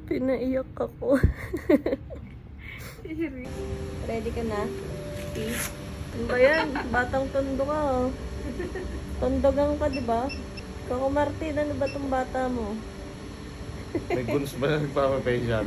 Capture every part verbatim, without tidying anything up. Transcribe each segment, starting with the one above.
Pinaiyak ako. Ready ka na? Ano ba yan? Batang tondo ka oh. Tondogang ka, diba? Kako Martin, ano ba tong bata mo? May guns ba na nagpapapasyal?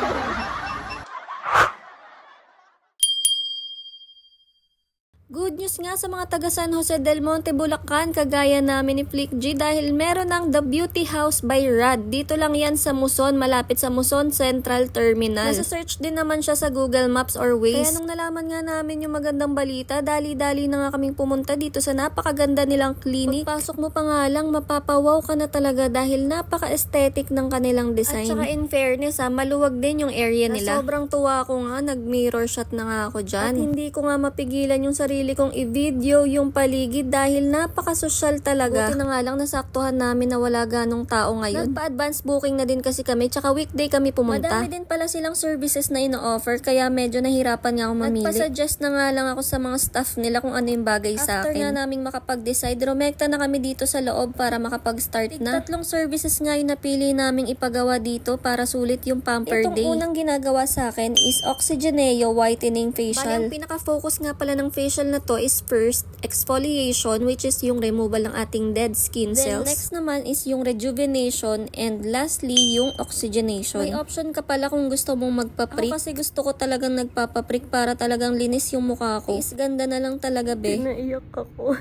Good news nga sa mga taga San Jose del Monte, Bulacan, kagaya namin ni Flick G dahil meron ng The Beauty House by Rad. Dito lang yan sa Muson, malapit sa Muson Central Terminal. Nasa search din naman siya sa Google Maps or Waze. Kaya nung nalaman nga namin yung magandang balita, dali-dali na nga kaming pumunta dito sa napakaganda nilang clinic. Pagpasok mo pa nga lang, mapapawaw ka na talaga dahil napaka-aesthetic ng kanilang design. At saka in fairness ha, maluwag din yung area nila. Na sobrang tuwa ko nga, nag-mirror shot na nga ako dyan. At hindi ko nga mapigilan yung sarili kong i-video yung paligid dahil napaka-social talaga. Buti na nga lang nasaktuhan namin na wala ganong tao ngayon. Nagpa-advance booking na din kasi kami, tsaka weekday kami pumunta. Madami din pala silang services na ino-offer kaya medyo nahirapan nga ako mamili. Nagpa-suggest na nga lang ako sa mga staff nila kung ano yung bagay sa akin. After nga naming makapag-decide, rumekta na kami dito sa loob para makapag-start na. Tatlong services nga yung napili naming ipagawa dito para sulit yung pamper day. Itong unang ginagawa sa akin is Oxygeneo Whitening Facial. Bali, ang pinaka-focus nga pala ng facial na to is first, exfoliation, which is yung removal ng ating dead skin cells. Then next naman is yung rejuvenation, and lastly, yung oxygenation. May option ka pala kung gusto mong magpa-prick. Ako kasi gusto ko talagang nagpapa-prick para talagang linis yung mukha ko. Is ganda na lang talaga, be. Pinaiyak ako.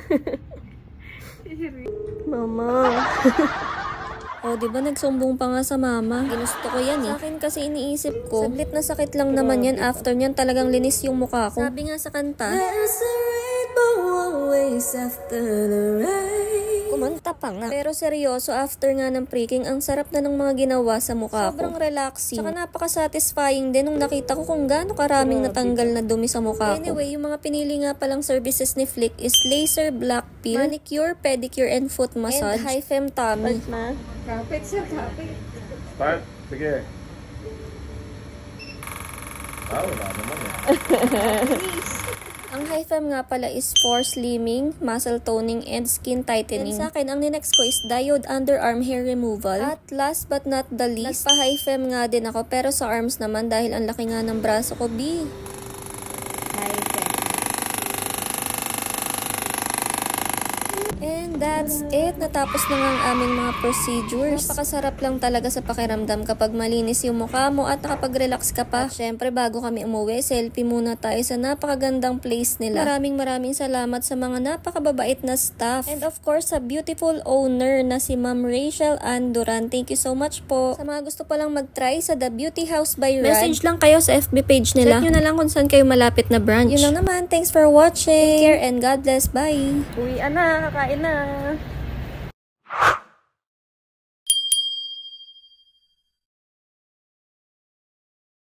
Mama. O, oh, diba nagsumbong pa nga sa mama? Ginusto ko yan eh. Sa akin kasi iniisip ko, saglit na sakit lang naman yan. After nyan talagang linis yung mukha ko. Sabi nga sa kanta, there's a rainbow always after the rain. Kumanta pa nga. Pero seryoso, after nga ng pricking, ang sarap na ng mga ginawa sa mukha ko. Sobrang relaxing. Saka napaka-satisfying din nung nakita ko kung gaano karaming natanggal na dumi sa mukha ko. Anyway, yung mga pinili nga palang services ni Flick is laser black peel, manicure, pedicure, and foot massage, and high fem tummy. Kapit siya, kapit. Start? Sige. Ah, wala naman eh. Ang high fem nga pala is for slimming, muscle toning, and skin tightening. And sa akin, ang ninext ko is diode underarm hair removal. At last but not the least, nagpa-high fem nga din ako pero sa arms naman dahil ang laki nga ng braso ko, B. High fem. And that's it. Natapos na nga ang aming mga procedures. Napakasarap lang talaga sa pakiramdam kapag malinis yung mukha mo at nakapag-relax ka pa. At syempre, bago kami umuwi, selfie muna tayo sa napakagandang place nila. Maraming maraming salamat sa mga napakababait na staff. And of course, sa beautiful owner na si Ma'am Rachel Ann Duran. Thank you so much po. Sa mga gusto palang mag-try sa The Beauty House by Rad, message lang kayo sa F B page nila. Check nyo na lang kung saan kayo malapit na branch. Yun lang naman. Thanks for watching. Take care and God bless. Bye. Uwi na. Kakain na.